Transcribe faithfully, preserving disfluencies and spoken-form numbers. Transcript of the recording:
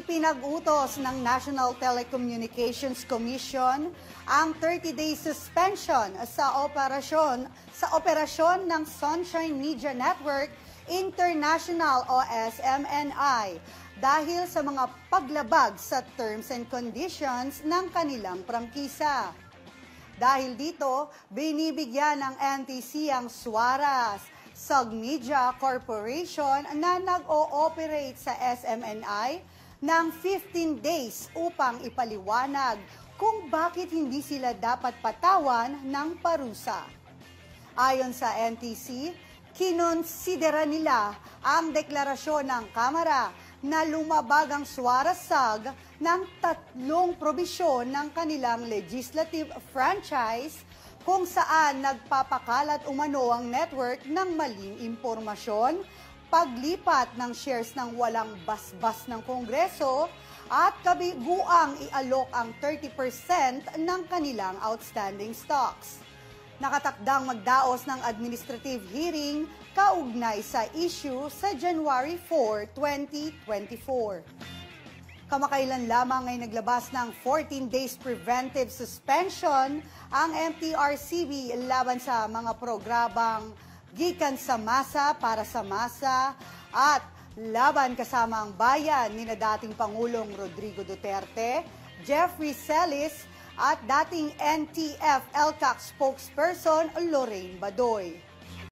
Ipinag-utos ng National Telecommunications Commission ang thirty-day suspension sa operasyon sa operasyon ng Sunshine Media Network International o S M N I dahil sa mga paglabag sa terms and conditions ng kanilang prangkisa. Dahil dito, binibigyan ng N T C ang Suarez Sagmedia Corporation na nag-ooperate sa S M N I ng fifteen days upang ipaliwanag kung bakit hindi sila dapat patawan ng parusa. Ayon sa N T C, kinonsidera nila ang deklarasyon ng Kamara na lumabag ang Suarez-Sag ng tatlong probisyon ng kanilang legislative franchise kung saan nagpapakalat umano ang network ng maling impormasyon, paglipat ng shares ng walang basbas ng Kongreso, at kabiguang ialok ang thirty percent ng kanilang outstanding stocks. Nakatakdang magdaos ng administrative hearing kaugnay sa issue sa January four, twenty twenty-four. Kamakailan lamang ay naglabas ng fourteen days preventive suspension ang M T R C B laban sa mga programang Gikan sa Masa para sa Masa at Laban Kasama ang Bayan ni na dating Pangulong Rodrigo Duterte, Jeffrey Celis at dating N T F-L C A C spokesperson Lorraine Badoy.